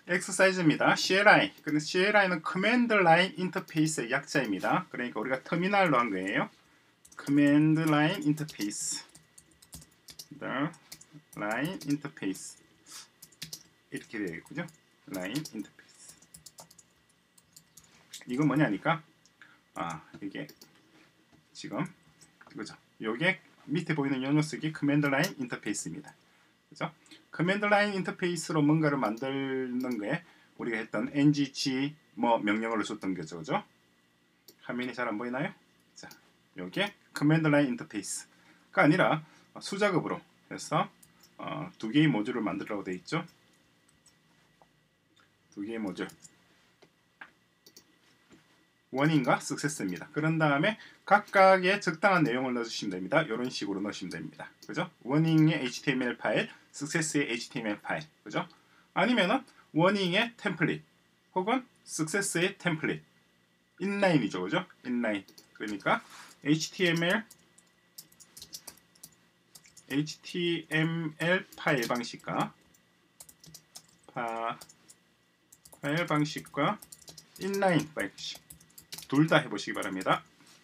엑서사이즈입니다. CLI. 근데 CLI는 커맨드 라인 인터페이스의 약자입니다. 그러니까 우리가 터미널로 한 거예요. 커맨드 라인 인터페이스. 라인 인터페이스. 이렇게 되겠군요. 라인 인터페이스. 이건 뭐냐니까? 이게 지금 그죠? 요게 밑에 보이는 요 녀석이 커맨드 라인 인터페이스입니다. 그죠? 커맨드 라인 인터페이스로 뭔가를 만드는 거에 우리가 했던 ngg 뭐 명령어를 줬던 거죠. 그죠? 화면이 잘 안 보이나요? 자, 요게 커맨드 라인 인터페이스가 아니라 수작업으로 해서 두 개의 모듈을 만들라고 되어 있죠. 두 개의 모듈. 원인과 석세스입니다. 그런 다음에 각각의 적당한 내용을 넣어주시면 됩니다. 이런 식으로 넣으시면 됩니다. 그죠? 워닝의 HTML 파일, 석세스의 HTML 파일. 그죠? 아니면은 워닝의 템플릿 혹은 석세스의 템플릿. 인라인이죠. 그죠? 인라인. 그러니까 HTML 파일 방식과 파일 방식과 인라인 방식 둘 다 해보시기 바랍니다.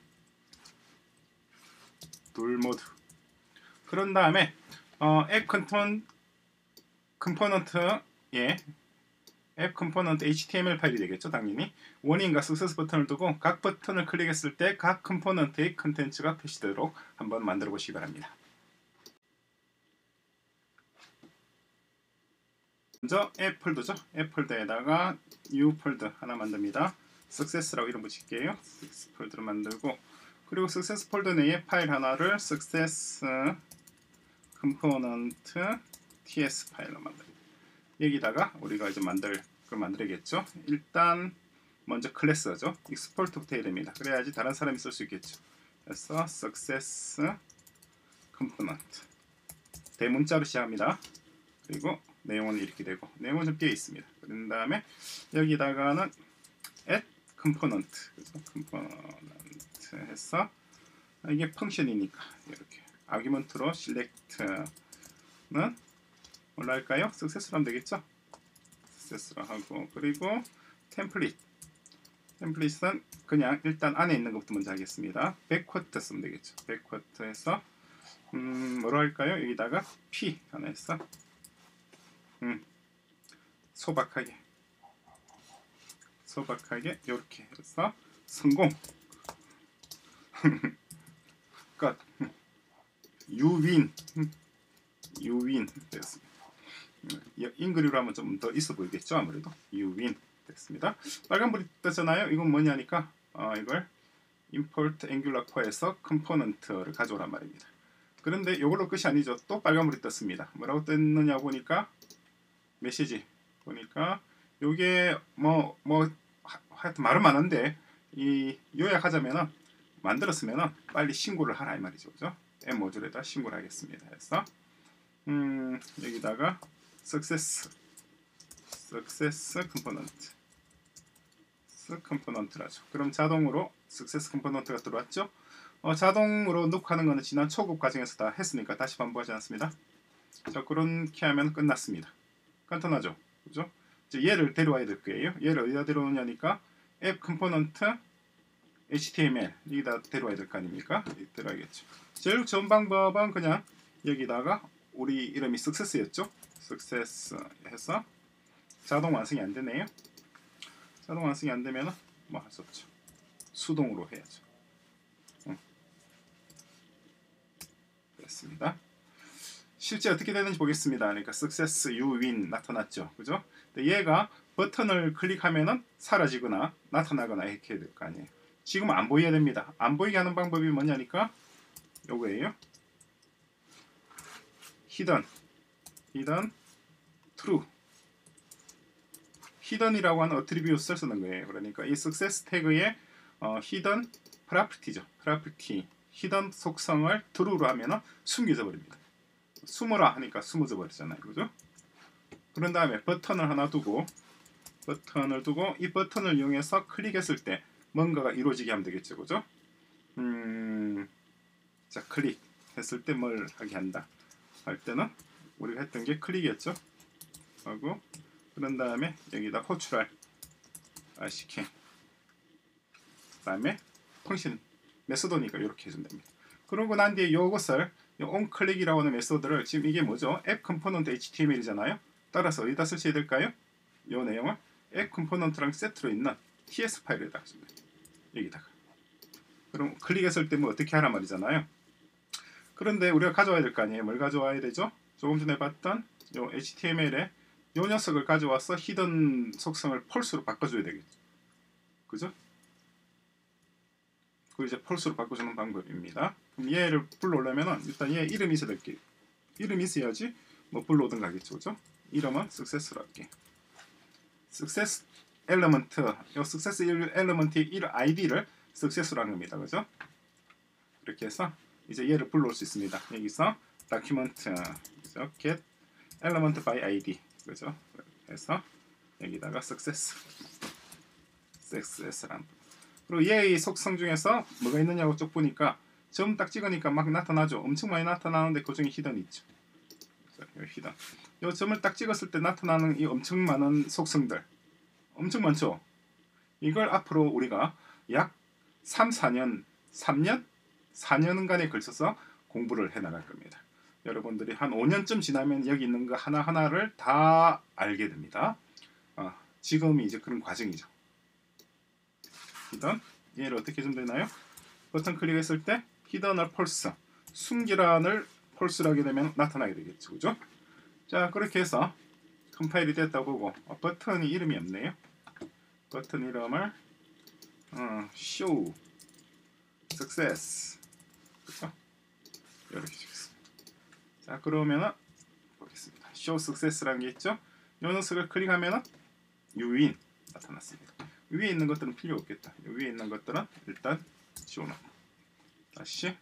둘 모두. 그런 다음에 앱 컴포넌트에 앱 컴포넌트 HTML 파일이 되겠죠. 당연히 원인과 석세스 버튼을 두고 각 버튼을 클릭했을 때 각 컴포넌트의 컨텐츠가 표시되도록 한번 만들어 보시기 바랍니다. 먼저 앱 폴더죠. 앱 폴더에다가 new 폴더 하나 만듭니다. 석세스라고 이름 붙일게요. 석세스 폴더를 만들고, 그리고 석세스 폴더 내에 파일 하나를 석세스 컴포넌트 ts 파일로 만듭니다. 여기다가 우리가 이제 만들겠죠. 일단 먼저 클래스죠. 익스포트부터 해야 됩니다. 그래야지 다른 사람이 쓸 수 있겠죠. 그래서 석세스 컴포넌트 대문자로 시작합니다. 그리고 내용은 이렇게 되고, 내용은 좀 띄어 있습니다. 그런 다음에 여기다가는 add component, 컴포넌트 해서 이게 펑션이니까 이렇게 아규먼트로 select는 뭘로 할까요? 석세스로 하면 되겠죠? 석세스로 하고, 그리고 템플릿은 그냥 일단 안에 있는 것부터 먼저 하겠습니다. backward 쓰면 되겠죠. backward 해서 뭐로 할까요? 여기다가 p 하나 해서 소박하게 이렇게 해서 성공. 끝. you win 됐습니다. 잉그리로 하면 좀 더 있어 보이겠죠. 아무래도 you win 됐습니다. 빨간불이 떴잖아요. 이건 뭐냐니까 이걸 import angular core에서 컴포넌트를 가져오란 말입니다. 그런데 이걸로 끝이 아니죠. 또 빨간불이 떴습니다. 뭐라고 떴느냐 보니까 메시지 보니까 요게 하여튼 말은 많은데 요약하자면은 만들었으면은 빨리 신고를 하라 이 말이죠. 그죠? 앱 모듈에다 신고를 하겠습니다. 해서 여기다가 석세스 컴포넌트라죠. 그럼 자동으로 석세스 컴포넌트가 들어왔죠. 자동으로 넣고 하는 거는 지난 초급 과정에서 다 했으니까 다시 반복하지 않습니다. 자, 그렇게 하면 끝났습니다. 간단하죠. 그죠? 이제 얘를 데려와야 될 거예요. 얘를 어디다 데려오냐니까 앱 컴포넌트 HTML 여기다 데려와야 될 거 아닙니까? 데려와야겠죠. 제일 좋은 방법은 그냥 여기다가 우리 이름이 석세스였죠. 석세스 해서 자동 완성이 안 되네요. 자동 완성이 안 되면 뭐 할 수 없죠. 수동으로 해야죠. 됐습니다. 실제 어떻게 되는지 보겠습니다. 그러니까 success, you win 나타났죠. 그죠? 근데 얘가 버튼을 클릭하면은 사라지거나 나타나거나 이렇게 해야 될 거 아니에요. 지금 안 보여야 됩니다. 안 보이게 하는 방법이 뭐냐니까 요거예요. hidden, true. hidden이라고 하는 어트리뷰트를 쓰는 거예요. 그러니까 이 success 태그에 hidden property죠. property, hidden 속성을 true로 하면은 숨겨져 버립니다. 숨어라 하니까 숨어져 버리잖아요. 그죠? 그런 다음에 버튼을 하나 두고 이 버튼을 이용해서 클릭했을 때 뭔가가 이루어지게 하면 되겠죠. 그죠? 자, 클릭했을 때 뭘 하게 한다 할 때는 우리가 했던 게 클릭이었죠. 하고 그런 다음에 여기다 호출할 시키. 그 다음에 펑션 메소드니까 이렇게 해주면 됩니다. 그러고 난 뒤에 이것을 onClick이라고 하는 메소드를 지금 이게 뭐죠? 앱 컴포넌트 HTML이잖아요. 따라서 어디다 설치해야 될까요? 이 내용을 앱 컴포넌트랑 세트로 있는 TS 파일에다가 줍니다. 여기다가. 그럼 클릭했을 때 뭐 어떻게 하란 말이잖아요. 그런데 우리가 가져와야 될 거 아니에요. 뭘 가져와야 되죠? 조금 전에 봤던 요 HTML에 요 녀석을 가져와서 히든 속성을 펄스로 바꿔줘야 되겠죠. 그죠? 그 이제 펄스로 바꿔주는 방법입니다. 그럼 얘를 불러오려면은 일단 얘 이름이 있어야 될게. 이름이 있어야지 뭐 불러오든 가겠죠. 그죠? 이름은 success로 할게. success element, 요 success element의 1 id를 success로 한 겁니다. 그죠? 이렇게 해서 이제 얘를 불러올 수 있습니다. 여기서 document, 그죠? get element by id, 그죠? 해서 여기다가 success라는. 그리고 얘의 속성 중에서 뭐가 있느냐고 쭉 보니까 점 딱 찍으니까 막 나타나죠. 엄청 많이 나타나는데 그 중에 히든 있죠. 히든. 이 점을 딱 찍었을 때 나타나는 이 엄청 많은 속성들, 엄청 많죠. 이걸 앞으로 우리가 약 3년간에 걸쳐서 공부를 해나갈 겁니다. 여러분들이 한 5년쯤 지나면 여기 있는 거 하나하나를 다 알게 됩니다. 지금이 이제 그런 과정이죠. 히든, 얘를 어떻게 좀 되나요? 버튼 클릭했을 때 히든을 펄스, 숨기란을 펄스를 하게 되면 나타나게 되겠죠. 그죠? 자, 그렇게 해서 컴파일이 됐다고 보고 버튼이 이름이 없네요. 버튼 이름을 show success, 그렇죠? 이렇게 주겠습니다. 자, 그러면은 보겠습니다. show success라는 게 있죠. 이 녀석을 클릭하면은 유인 나타났습니다. 위에 있는 것들은 필요 없겠다. 위에 있는 것들은 일단 지워놓고 다시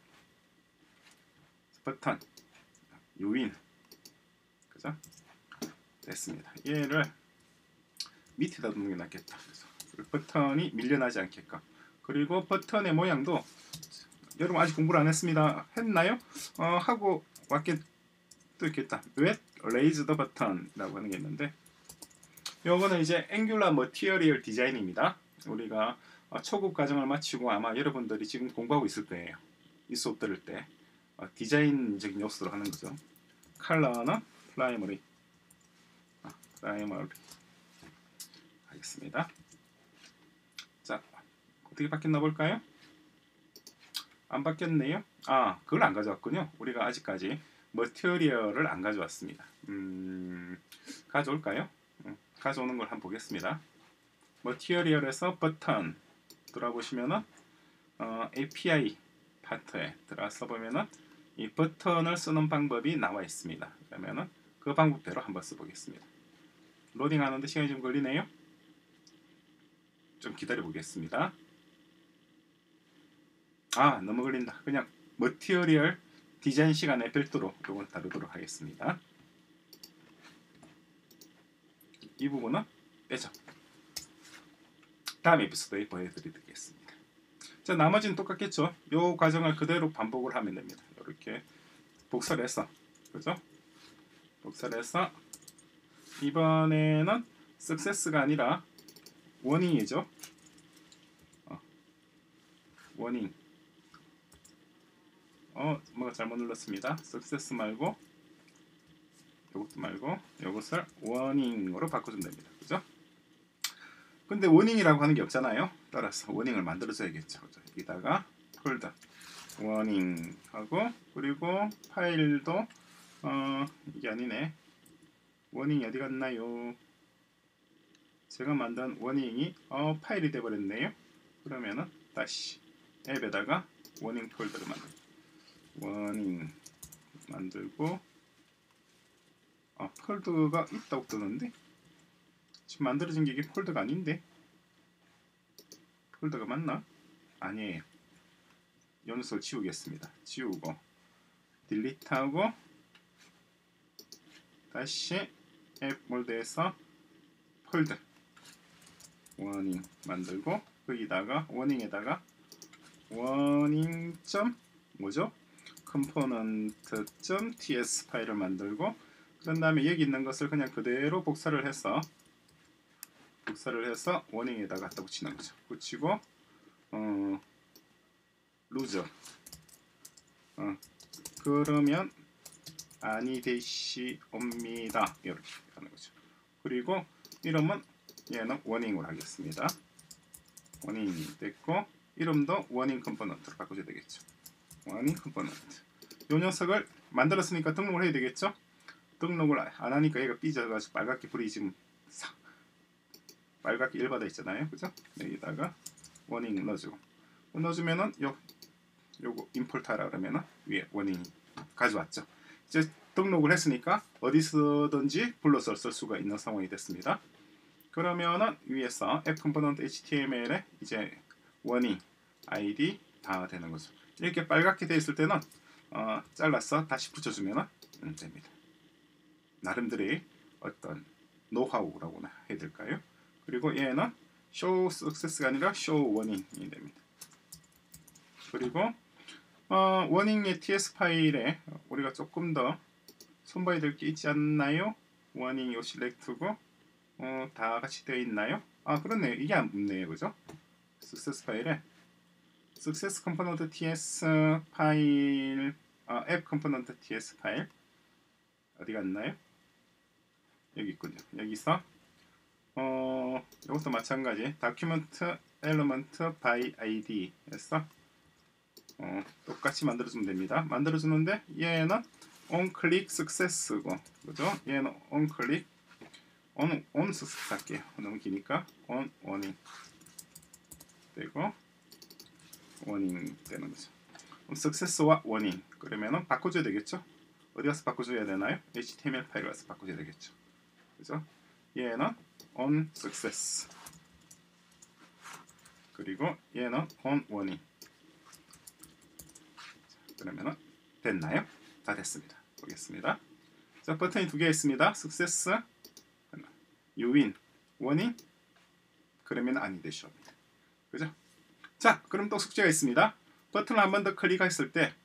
버튼 유인, 그죠? 됐습니다. 얘를 밑에다 두는 게 낫겠다. 그래서 버튼이 밀려나지 않게끔. 그리고 버튼의 모양도 여러분 아직 공부를 안 했습니다. 했나요? 하고 왔겠도 있겠다. Wet Raise the Button이라고 하는 게 있는데, 요거는 이제 앵귤러 머티리얼 디자인입니다. 우리가 초급 과정을 마치고 아마 여러분들이 지금 공부하고 있을 거예요. 이 수업 들을 때 디자인적인 요소로 하는 거죠. 컬러는 프라이머리 하겠습니다. 자, 어떻게 바뀌었나 볼까요? 안 바뀌었네요. 그걸 안 가져왔군요. 우리가 아직까지 머티리얼을 안 가져왔습니다. 가져올까요? 가져오는 걸 한번 보겠습니다. 머티리얼에서 버튼 들어보시면은 API 파트에 들어서 보면은 이 버튼을 쓰는 방법이 나와 있습니다. 그러면은 그 방법대로 한번 써보겠습니다. 로딩하는데 시간이 좀 걸리네요. 좀 기다려 보겠습니다. 너무 걸린다. 그냥 머티리얼 디자인 시간에 별도로 이걸 다루도록 하겠습니다. 이 부분은 빼죠. 다음 에피소드에 보여드리겠습니다. 자, 나머지는 똑같겠죠. 이 과정을 그대로 반복을 하면 됩니다. 이렇게 복사를 해서, 그죠? 복사를 해서 이번에는 success가 아니라 warning이죠. warning. 뭐가 잘못 눌렀습니다. success 말고 이것도 말고 이것을 warning으로 바꿔주면 됩니다. 그죠? 근데 warning이라고 하는 게 없잖아요. 따라서 warning을 만들어줘야겠죠. 그죠? 여기다가 폴더 warning 하고, 그리고 파일도 이게 아니네. warning이 어디 갔나요? 제가 만든 warning이 파일이 돼버렸네요. 그러면은 다시 앱에다가 warning 폴더를 warning 만들고, 폴더가 있다고 뜨는데 지금 만들어진 게 이게 폴더가 아닌데, 폴더가 맞나? 아니에요. 이 녀석을 지우겠습니다. 지우고 딜리트하고 다시 앱 몰드에서 폴더 워닝 만들고, 거기다가 워닝에다가 워닝 점 뭐죠? component.ts 파일을 만들고, 그런 다음에 여기 있는 것을 그냥 그대로 복사를 해서 복사를 해서 워닝에다가 갖다 붙이는 거죠. 붙이고 루저 그러면 아니 되시옵니다. 이렇게 하는 거죠. 그리고 이름은 얘는 워닝으로 하겠습니다. 워닝이 됐고 이름도 워닝 컴포넌트로 바꿔줘야 되겠죠. 워닝 컴포넌트. 요 녀석을 만들었으니까 등록을 해야 되겠죠. 등록을 안 하니까 얘가 삐져가지고 빨갛게 불이 지금 빨갛게 열받아 있잖아요. 그죠? 여기다가 워닝 넣어주고 넣어주면은 요거 임포트하라 그러면은 위에 워닝이 가져왔죠. 이제 등록을 했으니까 어디서든지 불러서 쓸 수가 있는 상황이 됐습니다. 그러면은 위에서 app component html에 이제 워닝, id 다 되는 거죠. 이렇게 빨갛게 돼 있을 때는 잘라서 다시 붙여주면 됩니다. 나름대로의 어떤 노하우라고나 해야 될까요? 그리고 얘는 show success가 아니라 show warning이 됩니다. 그리고 워닝의 TS 파일에 우리가 조금 더 손봐야 될 게 있지 않나요? 워닝 요 셀렉트고 다 같이 되어 있나요? 그렇네요. 이게 안 붙네요. 그죠? success 파일에 success component TS 파일 app component TS 파일 어디 갔나요? 여기 있군요. 여기서 이것도 마찬가지 document element by id 에서 똑같이 만들어주면 됩니다. 만들어주는데 얘는 on click success고 그죠? 얘는 on click on success 할게요. 너무 기니까 on warning 되고 warning 되는 거죠. success와 warning 그러면은 바꿔줘야 되겠죠? 어디 가서 바꿔줘야 되나요? HTML 파일 가서 바꿔줘야 되겠죠. 그죠? 얘는 on success 그리고 얘는 on warning 그러면은 됐나요? 다 됐습니다. 보겠습니다. 자, 버튼이 두 개 있습니다. success, you win, warning 그러면 아니 되시옵니다. 그죠? 자, 그럼 또 숙제가 있습니다. 버튼을 한 번 더 클릭했을 때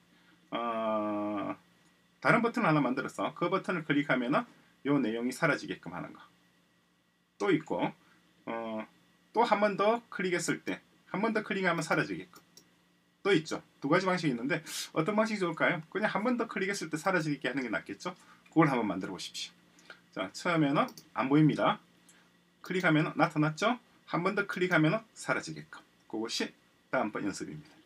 다른 버튼을 하나 만들어서 그 버튼을 클릭하면은 요 내용이 사라지게끔 하는 거. 또 있고 또 한 번 더 클릭했을 때 한 번 더 클릭하면 사라지게끔 또 있죠. 두 가지 방식이 있는데 어떤 방식이 좋을까요? 그냥 한 번 더 클릭했을 때 사라지게 하는 게 낫겠죠. 그걸 한번 만들어 보십시오. 자, 처음에는 안 보입니다. 클릭하면 나타났죠. 한 번 더 클릭하면 사라지게끔. 그것이 다음번 연습입니다.